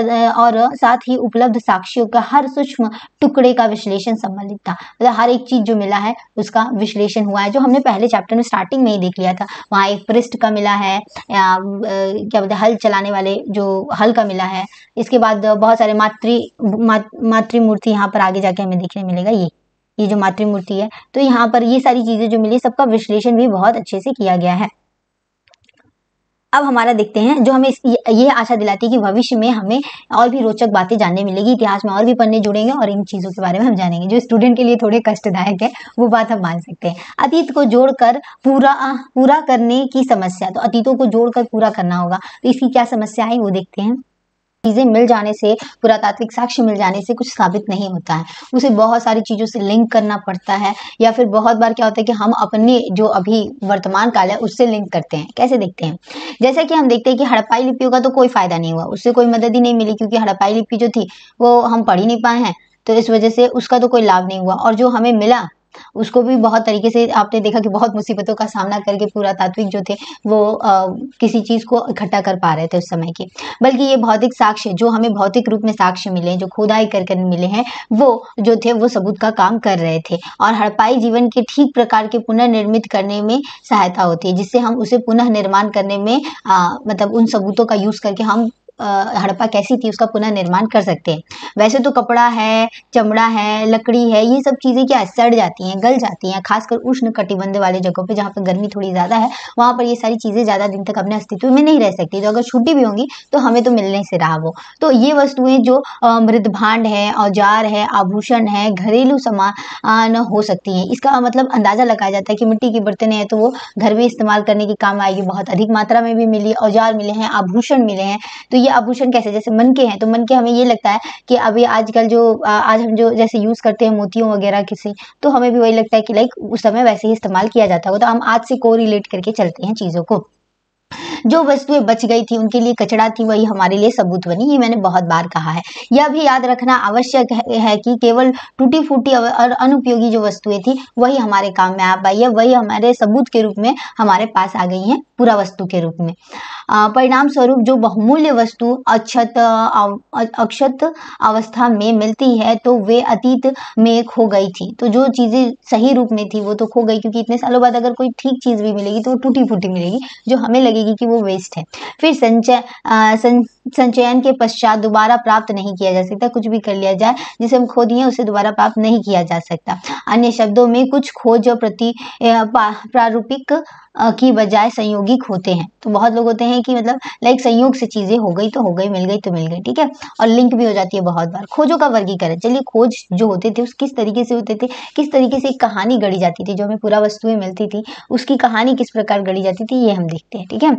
और साथ ही उपलब्ध साक्ष्यों का हर सूक्ष्म टुकड़े का विश्लेषण सम्मिलित था। मतलब हर एक चीज जो मिला है उसका विश्लेषण हुआ है, जो हमने पहले चैप्टर में स्टार्टिंग में ही देख लिया था। वहाँ एक पृष्ठ का मिला है, या क्या बोलते हैं हल चलाने वाले जो हल का मिला है। इसके बाद बहुत सारे मातृ मातृमूर्ति यहाँ पर आगे जाके हमें देखने मिलेगा। ये ये जो मातृमूर्ति है, तो यहाँ पर ये सारी चीजें जो मिली सबका विश्लेषण भी बहुत अच्छे से किया गया है। अब हमारा देखते हैं जो हमें ये आशा दिलाती है कि भविष्य में हमें और भी रोचक बातें जानने मिलेगी, इतिहास में और भी पन्ने जुड़ेंगे और इन चीजों के बारे में हम जानेंगे। जो स्टूडेंट के लिए थोड़े कष्टदायक है वो बात हम मान सकते हैं। अतीत को जोड़कर पूरा पूरा करने की समस्या, तो अतीतों को जोड़कर पूरा करना होगा, तो इसकी क्या समस्या है वो देखते हैं। चीजें मिल जाने से, पुरातात्विक साक्ष्य मिल जाने से कुछ साबित नहीं होता है, उसे बहुत सारी चीजों से लिंक करना पड़ता है, या फिर बहुत बार क्या होता है कि हम अपने जो अभी वर्तमान काल है उससे लिंक करते हैं। कैसे देखते हैं, जैसे कि हम देखते हैं कि हड़प्पाई लिपियों का तो कोई फायदा नहीं हुआ, उससे कोई मदद ही नहीं मिली, क्योंकि हड़प्पाई लिपि जो थी वो हम पढ़ ही नहीं पाए हैं, तो इस वजह से उसका तो कोई लाभ नहीं हुआ। और जो हमें मिला उसको भी बहुत तरीके से आपने देखा कि बहुत मुसीबतों का सामना करके पुरातात्विक जो थे वो आ, किसी चीज़ को इकट्ठा कर पा रहे थे उस समय की। बल्कि ये भौतिक साक्ष्य जो हमें भौतिक रूप में साक्ष्य मिले हैं, जो खुदाई कर कर मिले हैं, वो जो थे वो सबूत का काम कर रहे थे और हड़प्पाई जीवन के ठीक प्रकार के पुनर्निर्मित करने में सहायता होती है, जिससे हम उसे पुनः निर्माण करने में आ, मतलब उन सबूतों का यूज़ करके हम हड़प्पा कैसी थी उसका पुनर्निर्माण कर सकते हैं। वैसे तो कपड़ा है, चमड़ा है, लकड़ी है, ये सब चीज़ें क्या सड़ जाती हैं, गल जाती हैं, खासकर उष्ण कटिबंध वाले जगहों पे जहाँ पर गर्मी थोड़ी ज़्यादा है, वहाँ पर ये सारी चीज़ें ज़्यादा दिन तक अपने अस्तित्व में नहीं रह सकती। तो अगर छूटी भी होंगी तो हमें तो मिलने से रहा वो। तो ये वस्तुएं जो मृद भांड है, औजार है, आभूषण है, घरेलू सामान हो सकती हैं। इसका मतलब अंदाज़ा लगाया जाता है कि मिट्टी की बर्तन है तो वो घर में इस्तेमाल करने के काम आएगी, बहुत अधिक मात्रा में भी मिली, औजार मिले हैं, आभूषण मिले हैं। तो ये आभूषण कैसे, जैसे मनके हैं तो मनके हमें ये लगता है कि अभी आजकल जो आज हम जो जैसे यूज करते हैं मोतियों वगैरह किसी, तो हमें भी वही लगता है कि लाइक उस समय वैसे ही इस्तेमाल किया जाता होगा। तो हम आज से को रिलेट करके चलते हैं चीजों को। जो वस्तुएं बच गई थी उनके लिए कचरा थी, वही हमारे लिए सबूत बनी। ये मैंने बहुत बार कहा है। यह भी याद रखना आवश्यक है कि केवल टूटी फूटी और अनुपयोगी जो वस्तुएं थी वही हमारे काम में आ पाई है, वही हमारे सबूत के रूप में हमारे पास आ गई हैं पूरा वस्तु के रूप में। परिणाम स्वरूप जो बहुमूल्य वस्तु अक्षत अक्षत अवस्था में मिलती है तो वे अतीत में खो गई थी। तो जो चीजें सही रूप में थी वो तो खो गई, क्योंकि इतने सालों बाद अगर कोई ठीक चीज भी मिलेगी तो वो टूटी फूटी मिलेगी, जो हमें लगेगी कि वो वेस्ट है। फिर संचय सं, संचयन के पश्चात दोबारा प्राप्त नहीं किया जा सकता। कुछ भी कर लिया जाए जिसे हम खो दिए उसे दोबारा प्राप्त नहीं किया जा सकता। अन्य शब्दों में कुछ खोज प्रति प्रारूपिक की बजाय संयोगिक होते हैं। तो बहुत लोग होते हैं कि मतलब लाइक संयोग से चीजें हो गई तो हो गई, मिल गई तो मिल गई, ठीक है, और लिंक भी हो जाती है बहुत बार। खोजों का वर्गीकरण, चलिए खोज जो होते थे उस किस तरीके से होते थे, किस तरीके से एक कहानी गढ़ी जाती थी, जो हमें पूरा वस्तुएं मिलती थी उसकी कहानी किस प्रकार गढ़ी जाती थी, ये हम देखते हैं, ठीक है।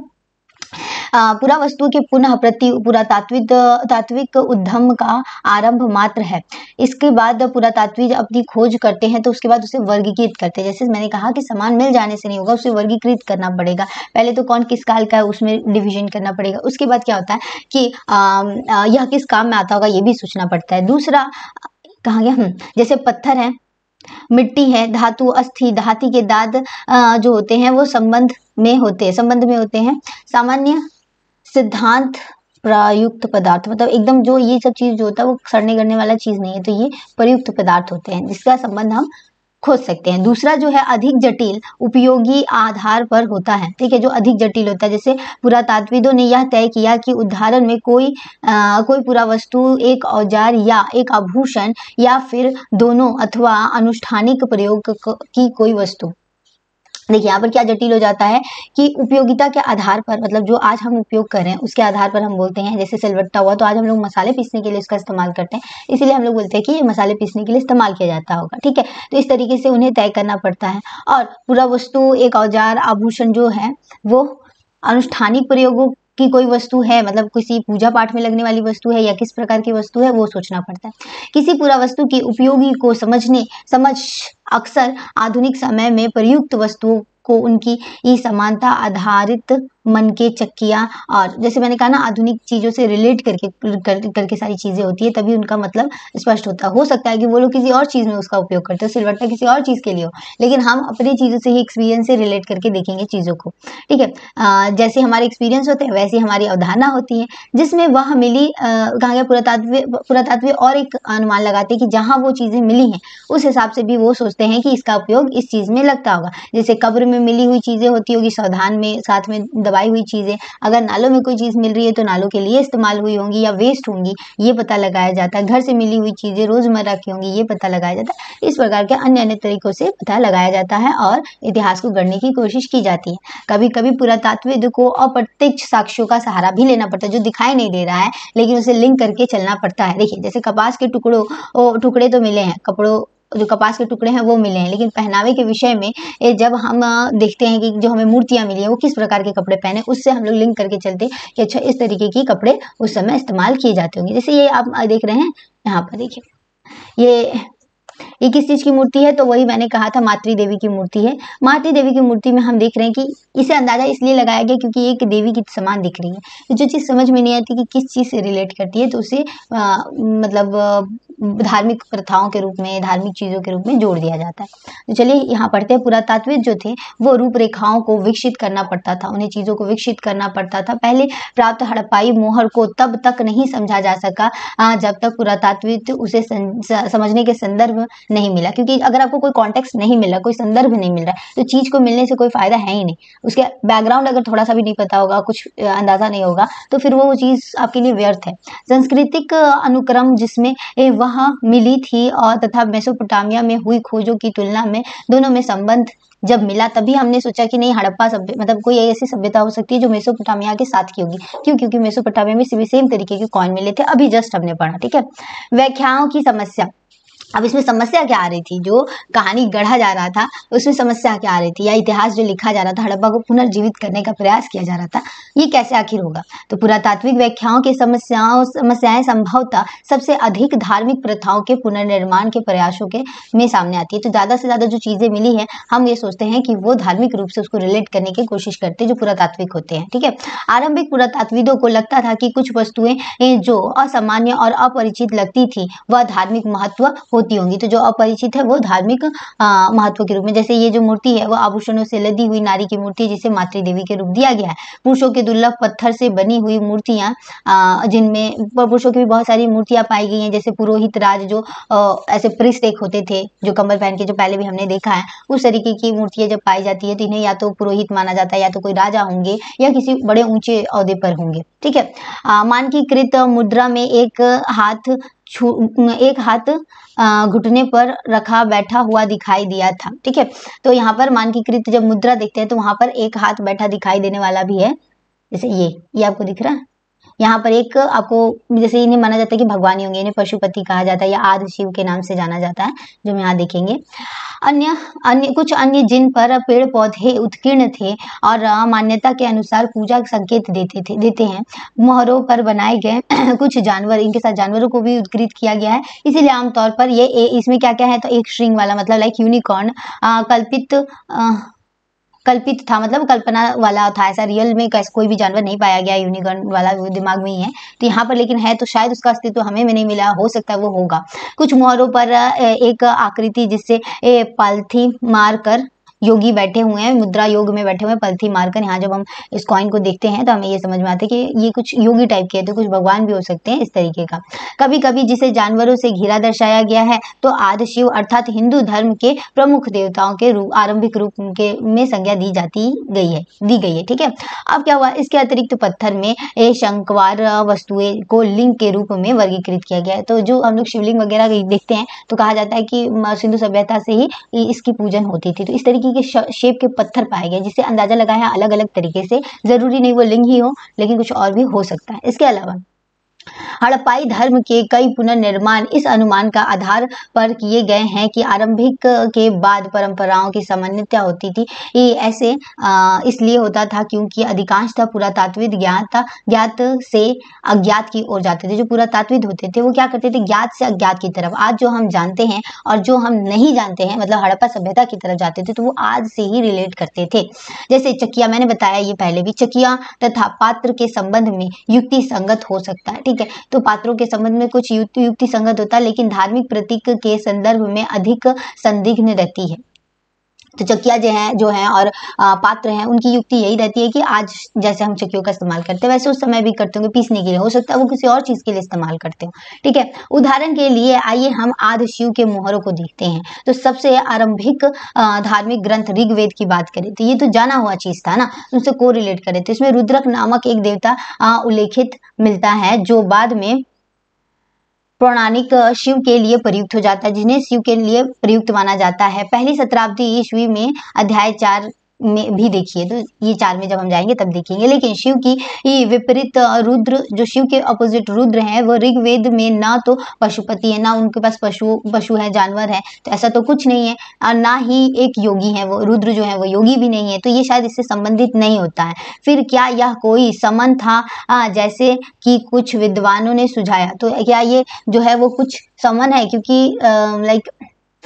पुरा वस्तु के पुनः प्रति पुरातात्विक तात्विक उद्यम का आरंभ मात्र है। इसके बाद पुरातात्विक अपनी खोज करते हैं तो उसके बाद उसे वर्गीकृत करते हैं। जैसे मैंने कहा कि सामान मिल जाने से नहीं होगा, उसे वर्गीकृत करना पड़ेगा। पहले तो कौन किस काल का है उसमें डिवीजन करना पड़ेगा। उसके बाद क्या होता है कि आ, आ, यह किस काम में आता होगा ये भी सोचना पड़ता है। दूसरा कहाँ गया, जैसे पत्थर है, मिट्टी है, धातु, अस्थि, धाती के दाद जो होते हैं वो संबंध में होते हैं संबंध में होते हैं। सामान्य सिद्धांत प्रयुक्त पदार्थ, मतलब एकदम जो ये सब चीज जो होता है वो सड़ने गड़ने वाला चीज नहीं है, तो ये प्रयुक्त पदार्थ होते हैं जिसका संबंध हम खोज सकते हैं। दूसरा जो है अधिक जटिल उपयोगी आधार पर होता है, ठीक है, जो अधिक जटिल होता है। जैसे पुरातात्विदों ने यह तय किया कि उदाहरण में कोई आ, कोई पूरा वस्तु एक औजार या एक आभूषण या फिर दोनों अथवा अनुष्ठानिक प्रयोग की कोई वस्तु। देखिए यहाँ पर क्या जटिल हो जाता है कि उपयोगिता के आधार पर, मतलब जो आज हम उपयोग कर रहे हैं उसके आधार पर हम बोलते हैं। जैसे सिलवट्टा हुआ तो आज हम लोग मसाले पीसने के लिए उसका इस्तेमाल करते हैं, इसीलिए हम लोग बोलते हैं कि ये मसाले पीसने के लिए इस्तेमाल किया जाता होगा, ठीक है। तो इस तरीके से उन्हें तय करना पड़ता है। और पूरा वस्तु एक औजार आभूषण जो है वो अनुष्ठानिक प्रयोगों की कोई वस्तु है, मतलब किसी पूजा पाठ में लगने वाली वस्तु है या किस प्रकार की वस्तु है वो सोचना पड़ता है। किसी पूरा वस्तु की उपयोगी को समझने समझ अक्सर आधुनिक समय में प्रयुक्त वस्तुओं को उनकी ई समानता आधारित मन के चक्कियाँ, और जैसे मैंने कहा ना आधुनिक चीज़ों से रिलेट करके कर, करके सारी चीज़ें होती है, तभी उनका मतलब स्पष्ट होता हो सकता है कि वो लोग किसी और चीज़ में उसका उपयोग करते हो, सिलवट्टा किसी और चीज़ के लिए हो, लेकिन हम अपनी चीज़ों से ही एक्सपीरियंस से रिलेट करके देखेंगे चीज़ों को, ठीक है। जैसे हमारे एक्सपीरियंस होते हैं वैसे हमारी अवधारणा होती है, जिसमें वह मिली कहा गया पुरातात्विक पुरातात्विक और एक अनुमान लगाते हैं कि जहाँ वो चीज़ें मिली हैं उस हिसाब से भी वो सोचते हैं कि इसका उपयोग इस चीज़ में लगता होगा। जैसे कब्र में मिली हुई चीज़ें होती होगी, सावधान में साथ में दबाई हुई चीज़ें, अगर नालों में कोई चीज़ मिल रही है तो नालों के लिए इस्तेमाल हुई होंगी या वेस्ट होंगी, ये पता लगाया जाता है। घर से मिली हुई चीज़ें रोज़मर्रा की होंगी, ये पता लगाया जाता है। इस प्रकार के अन्य अन्य तरीकों से पता लगाया जाता है और इतिहास को गढ़ने की कोशिश की जाती है। कभी कभी पुरातात्विक को अप्रत्यक्ष साक्ष्यों का सहारा भी लेना पड़ता है, जो दिखाई नहीं दे रहा है लेकिन उसे लिंक करके चलना पड़ता है। देखिए जैसे कपास के टुकड़ों टुकड़े तो मिले हैं, कपड़ों जो कपास के टुकड़े हैं वो मिले हैं, लेकिन पहनावे के विषय में जब हम देखते हैं कि जो हमें मूर्तियां मिली हैं वो किस प्रकार के कपड़े पहने, उससे हम लोग लिंक करके चलते हैं कि अच्छा इस तरीके की कपड़े उस समय इस्तेमाल किए जाते होंगे। जैसे ये आप देख रहे हैं यहाँ पर, देखिए ये ये किस चीज की मूर्ति है, तो वही मैंने कहा था मातृ देवी की मूर्ति है। मातृ देवी की मूर्ति में हम देख रहे हैं कि इसे अंदाजा इसलिए लगाया गया क्योंकि एक देवी की समान दिख रही है। जो चीज़ समझ में नहीं आती कि किस चीज़ से रिलेट करती है तो उसे आ, मतलब धार्मिक प्रथाओं के रूप में, धार्मिक चीज़ों के रूप में जोड़ दिया जाता है। तो चलिए यहाँ पढ़ते हैं। पुरातात्विक जो थे वो रूपरेखाओं को विकसित करना पड़ता था, उन्हें चीज़ों को विकसित करना पड़ता था। पहले प्राप्त हड़प्पाई मोहर को तब तक नहीं समझा जा सका जब तक पुरातात्विक उसे समझने के संदर्भ नहीं मिला, क्योंकि अगर आपको कोई कॉन्टेक्स्ट नहीं मिल रहा, कोई संदर्भ नहीं मिल रहा है, तो चीज़ को मिलने से कोई फायदा है ही नहीं। उसके बैकग्राउंड अगर थोड़ा सा भी नहीं पता होगा, कुछ अंदाजा नहीं होगा, तो फिर वो चीज़ आपके लिए व्यर्थ है। सांस्कृतिक अनुक्रम जिसमें वह मिली थी और तथा मेसोपोटामिया में हुई खोजों की तुलना में दोनों में संबंध जब मिला, तभी हमने सोचा कि नहीं, हड़प्पा सभ्य मतलब कोई ऐसी सभ्यता हो सकती है जो मेसोपोटामिया के साथ की होगी। क्यों? क्योंकि मेसोपोटामिया में सेम तरीके के कॉइन मिले थे, अभी जस्ट हमने पढ़ा। ठीक है। व्याख्याओं की समस्या, अब इसमें समस्या क्या आ रही थी? जो कहानी गढ़ा जा रहा था उसमें समस्या क्या आ रही थी, या इतिहास जो लिखा जा रहा था, हड़प्पा को पुनर्जीवित करने का प्रयास किया जा रहा था, ये कैसे आखिर होगा? तो पुरातात्विक व्याख्याओं की समस्याओं समस्याएं संभवतः सबसे अधिक धार्मिक प्रथाओं के पुनर्निर्माण के प्रयासों के में सामने आती है। तो ज़्यादा से ज़्यादा जो चीज़ें मिली हैं, हम ये सोचते हैं कि वो धार्मिक रूप से उसको रिलेट करने की कोशिश करते हैं जो पुरातात्विक होते हैं। ठीक है। आरंभिक पुरातात्विदों को लगता था कि कुछ वस्तुएं जो असामान्य और अपरिचित लगती थी वह धार्मिक महत्व होती होंगी। तो जो अपरिचित है वो धार्मिक महत्व के रूप में, जैसे ये जो मूर्ति है वो आभूषणों से लदी हुई नारी की मूर्ति है जिसे मातृ देवी के रूप दिया गया है। पुरुषों के दुर्लभ पत्थर से बनी हुई मूर्तियां, जिनमें पुरुषों की भी बहुत सारी मूर्तियां पाई गई हैं, जैसे पुरोहित राज जो आ, ऐसे प्रिस्ट एक होते थे जो कम्बल पहन के, जो पहले भी हमने देखा है, उस तरीके की मूर्तियां जब पाई जाती है तो इन्हें या तो पुरोहित माना जाता है, या तो कोई राजा होंगे, या किसी बड़े ऊंचे ओहदे पर होंगे। ठीक है। मानकीकृत मुद्रा में एक हाथ एक हाथ घुटने पर रखा बैठा हुआ दिखाई दिया था। ठीक है। तो यहाँ पर मानकीकृत जब मुद्रा देखते हैं तो वहां पर एक हाथ बैठा दिखाई देने वाला भी है, जैसे ये ये आपको दिख रहा है। यहाँ पर एक आपको, जैसे इन्हें माना जाता है कि भगवान ही होंगे, इन्हें पशुपति कहा जाता है या आदि शिव के नाम से जाना जाता है, जो हम यहाँ देखेंगे। अन्य अन्य कुछ अन्य जिन पर पेड़ पौधे उत्कीर्ण थे और मान्यता के अनुसार पूजा संकेत देते थे देते हैं। मोहरों पर बनाए गए कुछ जानवर, इनके साथ जानवरों को भी उत्कृत किया गया है, इसीलिए आमतौर पर ये इसमें क्या क्या है, तो एक श्रृंग वाला, मतलब लाइक यूनिकॉर्न, कल्पित आ, कल्पित था, मतलब कल्पना वाला था, ऐसा रियल में कैसे कोई भी जानवर नहीं पाया गया, यूनिकॉर्न वाला दिमाग में ही है। तो यहाँ पर लेकिन है, तो शायद उसका अस्तित्व हमें में नहीं मिला, हो सकता है वो होगा। कुछ मोहरों पर एक आकृति जिससे पालथी मार कर योगी बैठे हुए हैं, मुद्रा योग में बैठे हुए हैं, पलथी मारकर। यहाँ जब हम इस कॉइन को देखते हैं तो हमें ये समझ में आता है कि ये कुछ योगी टाइप के है, तो कुछ भगवान भी हो सकते हैं इस तरीके का। कभी कभी जिसे जानवरों से घिरा दर्शाया गया है तो आदि शिव अर्थात हिंदू धर्म के प्रमुख देवताओं के रूप, आरंभिक रूप के में संज्ञा दी जाती गई है दी गई है ठीक है। अब क्या हुआ, इसके अतिरिक्त पत्थर में शंकवार वस्तुएं को लिंग के रूप में वर्गीकृत किया गया है। तो जो हम लोग शिवलिंग वगैरह देखते हैं तो कहा जाता है कि सिंधु सभ्यता से ही इसकी पूजन होती थी। तो इस तरीके के शेप के पत्थर पाए गए, जिससे अंदाजा लगाया अलग अलग तरीके से, जरूरी नहीं वो लिंग ही हो, लेकिन कुछ और भी हो सकता है। इसके अलावा हड़प्पाई धर्म के कई पुनर्निर्माण इस अनुमान का आधार पर किए गए हैं कि आरंभिक के बाद परंपराओं की सामान्यता होती थी। ये ऐसे इसलिए होता था क्योंकि अधिकांशतः पुरातात्विक ज्ञात ज्ञात से अज्ञात की ओर जाते थे। जो पुरातात्विक होते थे वो क्या करते थे, ज्ञात से अज्ञात की तरफ। आज जो हम जानते हैं और जो हम नहीं जानते हैं, मतलब हड़प्पा सभ्यता की तरफ जाते थे, तो वो आज से ही रिलेट करते थे। जैसे चकिया, मैंने बताया ये पहले भी, चकिया तथा पात्र के संबंध में युक्ति संगत हो सकता है। ठीक है, तो पात्रों के संबंध में कुछ युक्ति युक्ति संगत होता है, लेकिन धार्मिक प्रतीक के संदर्भ में अधिक संदिग्ध रहती है। तो चकिया जो है जो है और आ, पात्र हैं, उनकी युक्ति यही रहती है कि आज जैसे हम चक्कियों का इस्तेमाल करते हैं वैसे उस समय भी करते होंगे, पीसने के लिए, हो सकता है वो किसी और चीज के लिए इस्तेमाल करते हो। ठीक है, उदाहरण के लिए आइए हम आदि शिव के मोहरों को देखते हैं। तो सबसे आरंभिक धार्मिक ग्रंथ ऋग्वेद की बात करें तो ये तो जाना हुआ चीज था ना, उनसे को रिलेट करें तो इसमें रुद्रक नामक एक देवता उल्लेखित मिलता है, जो बाद में पौराणिक शिव के लिए प्रयुक्त हो जाता है, जिन्हें शिव के लिए प्रयुक्त माना जाता है। पहली शताब्दी ईस्वी में अध्याय चार में भी देखिए, तो ये चार में जब हम जाएंगे तब देखेंगे। लेकिन शिव की विपरीत रुद्र, जो शिव के अपोजिट रुद्र हैं, वो ऋग्वेद में ना तो पशुपति है, ना उनके पास पशु पशु है, जानवर है, तो ऐसा तो कुछ नहीं है, और ना ही एक योगी है। वो रुद्र जो है वो योगी भी नहीं है, तो ये शायद इससे संबंधित नहीं होता है। फिर क्या यह कोई समन था, आ, जैसे कि कुछ विद्वानों ने सुझाया? तो क्या ये जो है वो कुछ समन है, क्योंकि लाइक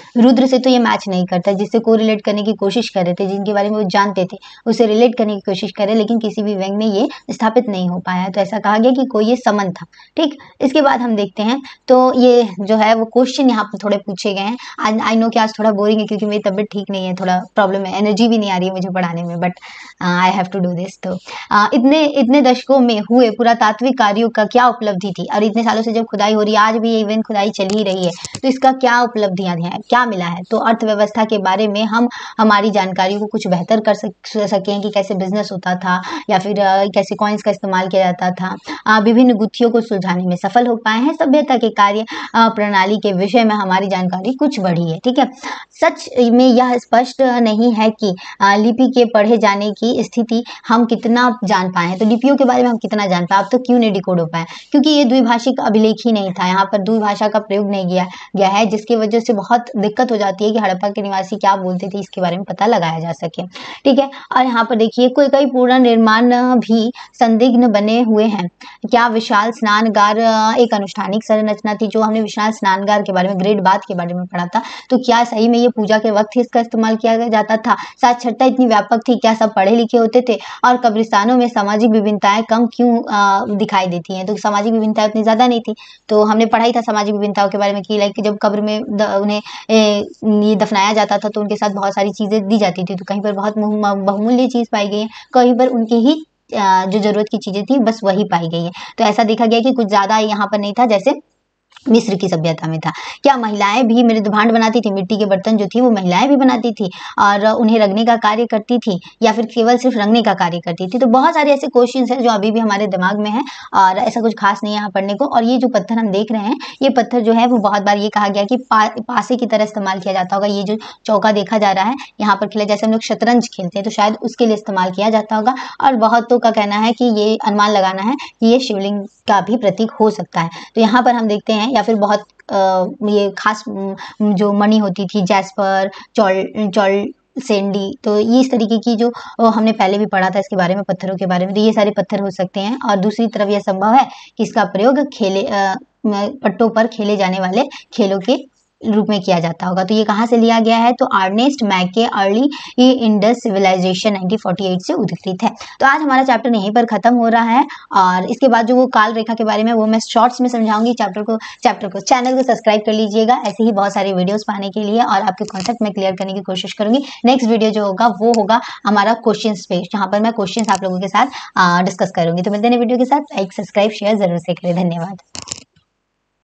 रुद्र से तो ये मैच नहीं करता, जिससे को रिलेट करने की कोशिश कर रहे थे, जिनके बारे में वो जानते थे उसे रिलेट करने की कोशिश करे, लेकिन किसी भी व्यंग में ये स्थापित नहीं हो पाया। तो ऐसा कहा गया कि कोई ये समन था। ठीक, इसके बाद हम देखते हैं तो ये जो है वो क्वेश्चन यहाँ पर थोड़े पूछे गए हैं। आई नो कि आज थोड़ा बोरिंग है क्योंकि मेरी तबीयत ठीक नहीं है, थोड़ा प्रॉब्लम है, एनर्जी भी नहीं आ रही है मुझे पढ़ाने में, but I have to do this. तो uh, इतने इतने दशकों में हुए पुरातात्विक कार्यों का क्या उपलब्धि थी, और इतने सालों से जब खुदाई हो रही है, आज भी ये इवेंट खुदाई चल ही रही है, तो इसका क्या उपलब्धियां हैं, क्या मिला है। तो अर्थव्यवस्था के बारे में हम हमारी जानकारी को कुछ बेहतर कर सकें कि कैसे बिजनेस होता था, या फिर कैसे कॉइन्स का इस्तेमाल किया जाता था, विभिन्न गुत्थियों को सुलझाने में सफल हो पाए हैं, सभ्यता के कार्य प्रणाली के विषय में हमारी जानकारी कुछ बढ़ी है। ठीक है, सच में यह स्पष्ट नहीं है कि लिपि के पढ़े जाने की स्थिति हम कितना जान पाए, तो लिपियों के बारे में हम कितना जान पाए। अब तो क्यों नहीं डिकोड हो पाए, क्योंकि ये द्विभाषिक अभिलेख ही नहीं था, यहाँ पर द्विभाषा का प्रयोग नहीं किया गया है, जिसकी वजह से बहुत दिक्कत हो जाती है कि हड़प्पा के निवासी क्या बोलते थे इसके बारे में पता लगाया जा सके। ठीक है, और यहाँ पर देखिए कोई कई पूर्ण निर्माण भी संदिग्ध बने हुए हैं। क्या विशाल स्नानगार एक अनुष्ठानिक संरचना थी, जो हमने विशाल स्नानगार के बारे में ग्रेट बाथ के बारे में पढ़ा था, तो क्या सही में ये पूजा के वक्त ही इसका इस्तेमाल किया जाता था। साक्षरता इतनी व्यापक थी, क्या सब पढ़े लिखे होते थे, और कब्रिस्तानों में सामाजिक विभिन्नताएं कम क्यों दिखाई देती हैं, तो सामाजिक विभिन्नताएं उतनी ज़्यादा नहीं थी। तो हमने पढ़ा ही था सामाजिक विभिन्नताओं के बारे में कि लाइक जब कब्र में द, उन्हें ए, ये दफनाया जाता था तो उनके साथ बहुत सारी चीज़ें दी जाती थी, तो कहीं पर बहुत बहुमूल्य चीज़ पाई गई है, कहीं पर उनकी ही जो ज़रूरत की चीज़ें थी बस वही पाई गई है। तो ऐसा देखा गया कि कुछ ज़्यादा यहाँ पर नहीं था जैसे मिस्र की सभ्यता में था। क्या महिलाएं भी मृद भांड बनाती थी, मिट्टी के बर्तन जो थी वो महिलाएं भी बनाती थी और उन्हें रंगने का कार्य करती थी, या फिर केवल सिर्फ रंगने का कार्य करती थी। तो बहुत सारे ऐसे क्वेश्चंस हैं जो अभी भी हमारे दिमाग में है और ऐसा कुछ खास नहीं है यहाँ पढ़ने को। और ये जो पत्थर हम देख रहे हैं, ये पत्थर जो है वो बहुत बार ये कहा गया कि पा, पासे की तरह इस्तेमाल किया जाता होगा। ये जो चौका देखा जा रहा है यहाँ पर खिले, जैसे हम लोग शतरंज खेलते हैं तो शायद उसके लिए इस्तेमाल किया जाता होगा। और बहुतों का कहना है कि ये अनुमान लगाना है कि ये शिवलिंग का भी प्रतीक हो सकता है। तो यहाँ पर हम देखते हैं, या फिर बहुत आ, ये खास जो मणि होती थी, जैस्पर, चॉल चॉल सेंडी, तो ये इस तरीके की जो हमने पहले भी पढ़ा था इसके बारे में, पत्थरों के बारे में, तो ये सारे पत्थर हो सकते हैं। और दूसरी तरफ यह संभव है कि इसका प्रयोग खेले पट्टों पर खेले जाने वाले खेलों के रूप में किया जाता होगा। तो ये कहाँ से लिया गया है, तो Ernest Mackay early Indus civilization nineteen forty eight से उद्धृत है। तो आज हमारा चैप्टर यहीं पर खत्म हो रहा है, और इसके बाद जो वो काल रेखा के बारे में वो मैं शॉर्ट्स में समझाऊंगी। चैप्टर को चैप्टर को चैनल को सब्सक्राइब कर लीजिएगा ऐसे ही बहुत सारे वीडियोस पाने के लिए, और आपके कॉन्सेप्ट में क्लियर करने की कोशिश करूंगी। नेक्स्ट वीडियो जो होगा वो होगा हमारा क्वेश्चन पे, जहाँ पर मैं क्वेश्चन आप लोगों के साथ डिस्कस करूंगी। तो मिलते हैं वीडियो के साथ, लाइक सब्सक्राइब शेयर जरूर से करें। धन्यवाद।